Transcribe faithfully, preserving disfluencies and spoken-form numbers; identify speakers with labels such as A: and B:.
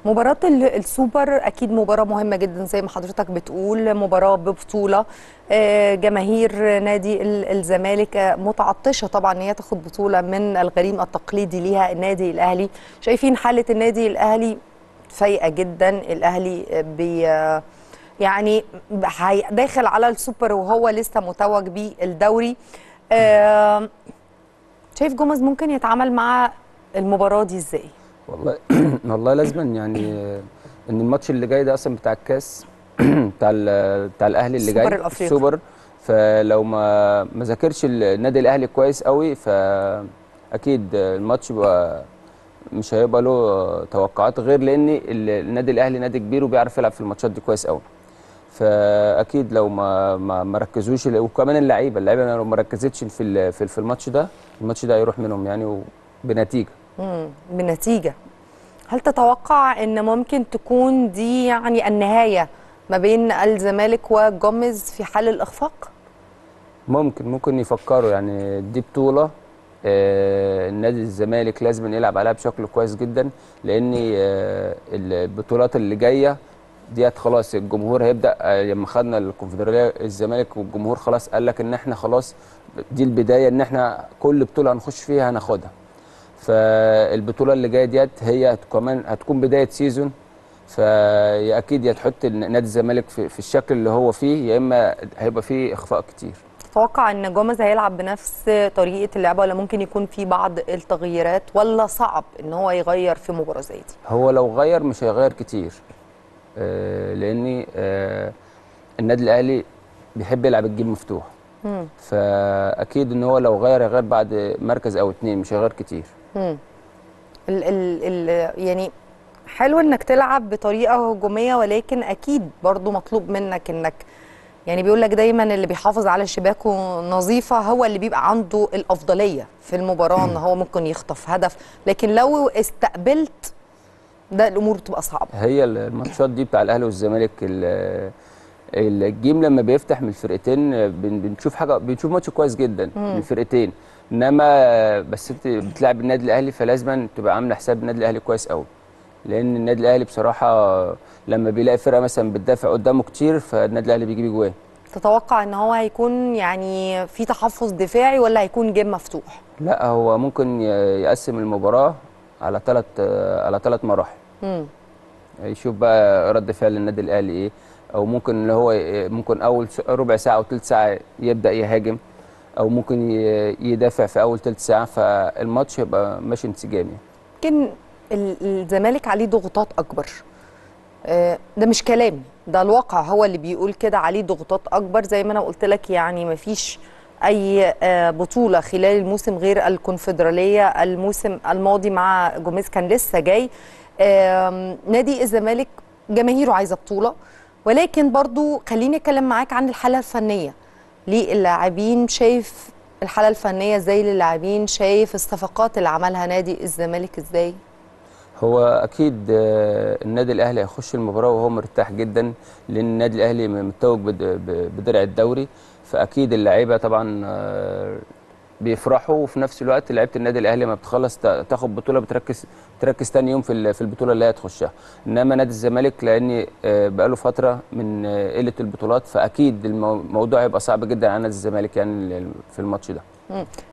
A: مباراة السوبر أكيد مباراة مهمة جدا زي ما حضرتك بتقول، مباراة ببطولة. جماهير نادي الزمالك متعطشة طبعا ان هي تاخد بطولة من الغريم التقليدي ليها النادي الأهلي. شايفين حالة النادي الأهلي سيئة جدا. الأهلي بي يعني داخل على السوبر وهو لسه متوج بالدوري. شايف جوميز ممكن يتعامل مع المباراة دي ازاي؟
B: والله والله لازما يعني ان الماتش اللي جاي ده اصلا بتاع الكاس بتاع بتاع الاهلي اللي جاي
A: السوبر الافريقي
B: السوبر. فلو ما ما ذاكرش النادي الاهلي كويس قوي فاكيد الماتش بقى مش هيبقى له توقعات، غير لان النادي الاهلي نادي كبير وبيعرف يلعب في الماتشات دي كويس قوي. فاكيد لو ما ما, ما ركزوش، وكمان اللعيبه اللعيبه لو ما ركزتش في في الماتش ده الماتش ده هيروح منهم يعني بنتيجه.
A: امم بنتيجه. هل تتوقع ان ممكن تكون دي يعني النهايه ما بين الزمالك وجوميز في حال الاخفاق؟
B: ممكن ممكن يفكروا، يعني دي بطوله آه النادي الزمالك لازم يلعب عليها بشكل كويس جدا، لان آه البطولات اللي جايه ديت خلاص الجمهور هيبدا لما خدنا الكونفدراليه الزمالك والجمهور خلاص قال لك ان احنا خلاص دي البدايه، ان احنا كل بطوله هنخش فيها هناخدها. فالبطوله اللي جايه ديت هي كمان هتكون بدايه سيزون، فاكيد يا تحط نادي الزمالك في, في الشكل اللي هو فيه، يا اما هيبقى فيه اخفاق كتير.
A: تتوقع ان جوميز هيلعب بنفس طريقه اللعبه ولا ممكن يكون في بعض التغييرات، ولا صعب ان هو يغير في مباراه زي دي؟
B: هو لو غير مش هيغير كتير، آه لان آه النادي الاهلي بيحب يلعب الجيم مفتوح. مم. فاكيد ان هو لو غير هيغير بعد مركز او اتنين، مش هيغير كتير.
A: امم ال ال ال يعني حلو انك تلعب بطريقه هجوميه، ولكن اكيد برضو مطلوب منك انك يعني بيقول لك دايما اللي بيحافظ على شباكه نظيفه هو اللي بيبقى عنده الافضليه في المباراه، ان هو ممكن يخطف هدف، لكن لو استقبلت ده الامور بتبقى صعبه.
B: هي الماتشات دي بتاع الاهلي والزمالك الجيم لما بيفتح من الفرقتين بنشوف حاجه، بنشوف ماتش كويس جدا مم. من الفرقتين، انما بس انت بتلعب النادي الاهلي فلازم تبقى عامله حساب النادي الاهلي كويس قوي، لان النادي الاهلي بصراحه لما بيلاقي فرقه مثلا بتدافع قدامه كتير فالنادي الاهلي بيجيب اجوان.
A: تتوقع ان هو هيكون يعني في تحفظ دفاعي ولا هيكون جيم مفتوح؟
B: لا، هو ممكن يقسم المباراه على ثلاث على ثلاث مراحل. امم يشوف بقى رد فعل النادي الاهلي ايه، او ممكن اللي هو ممكن اول ربع ساعه او ثلث ساعه يبدا يهاجم، او ممكن يدافع في اول ثلث ساعه، فالماتش يبقى ماشي انسجامي.
A: يمكن الزمالك عليه ضغوطات اكبر، ده مش كلامي، ده الواقع هو اللي بيقول كده، عليه ضغوطات اكبر زي ما انا قلت لك. يعني مفيش اي بطوله خلال الموسم غير الكونفدراليه، الموسم الماضي مع جوميز كان لسه جاي. نادي الزمالك جماهيره عايزه بطوله، ولكن برضو خليني اتكلم معاك عن الحاله الفنيه للاعبين. شايف الحاله الفنيه ازاي للاعبين؟ شايف الصفقات اللي عملها نادي الزمالك ازاي؟
B: هو اكيد النادي الاهلي هيخش المباراه وهو مرتاح جدا، لان النادي الاهلي متوج بدرع الدوري، فاكيد اللعيبه طبعا بيفرحوا، وفي نفس الوقت لعيبه النادي الاهلي ما بتخلص تاخد بطوله بتركز تركز ثاني يوم في في البطوله اللي هي هتخشها. انما نادي الزمالك لان بقاله فتره من قله البطولات، فاكيد الموضوع هيبقى صعب جدا على نادي الزمالك يعني في الماتش ده.